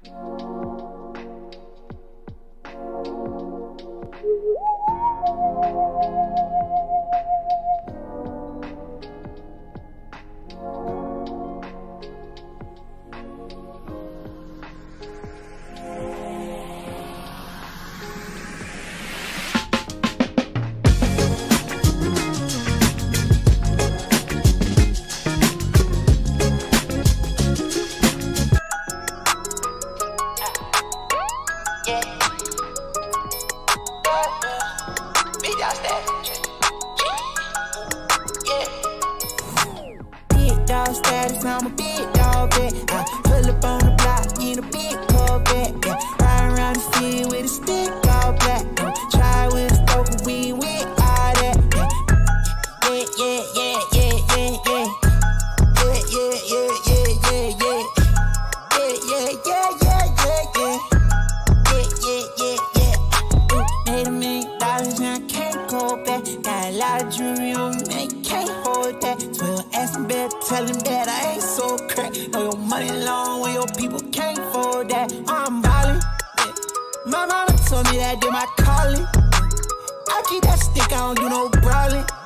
I'm a big dog vet. I pull up on the block in a big Corvette. Ride around the city with a stick all black. Try with a stroke, we with all that. Yeah, yeah, yeah, yeah, yeah, yeah. Yeah, yeah, yeah, yeah, yeah, yeah. Yeah, yeah, yeah, yeah, yeah, yeah. Yeah, yeah, yeah, yeah. Made $1 million and I can't go back. Got a lot of jewelry on me, man, can't hold that. 12 asking better, tell him that I ain't so crack. Know your money long when your people can't afford that. I'm ballin', yeah. My mama told me that did my calling. I keep that stick, I don't do no brawling.